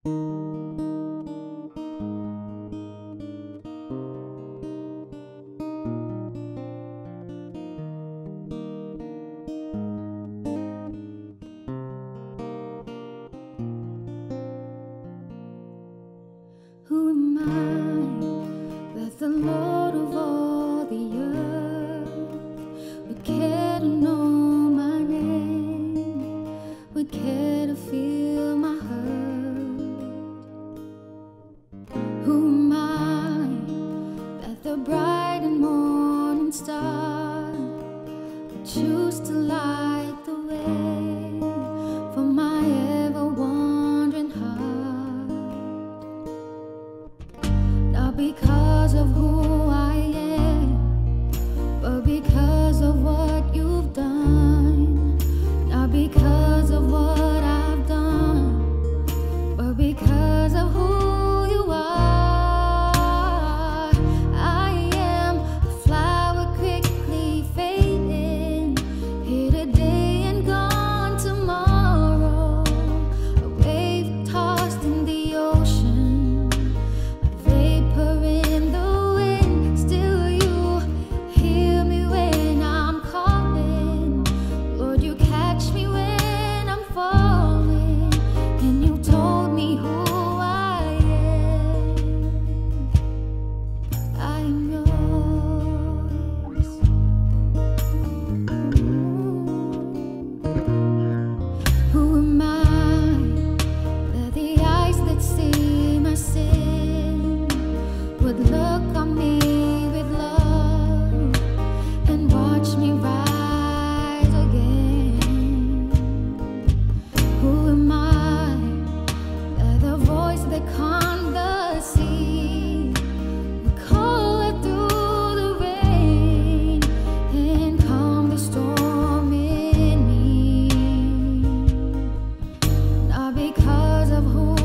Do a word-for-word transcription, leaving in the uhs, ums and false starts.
Who am I that the Lord of all the earth would care to know my name, would care to feel my hurt? Who am I that the bright and morning star would choose to light the way for my ever-wandering heart? Not because of who I am, but because of what you've done. Not because of what I've done, but because of who you are. I am a flower quickly fading, here today and gone tomorrow, a wave tossed in the ocean, a vapor in the wind. Still you hear me when I'm calling. Lord, you catch me when I'm falling, and you told me who I am. I am yours. Who am I that the eyes that see my sin would look on me with love and watch me rise again? Who am I that the voice that calmed the sea would call it through the rain and calm the storm in me? Not because of who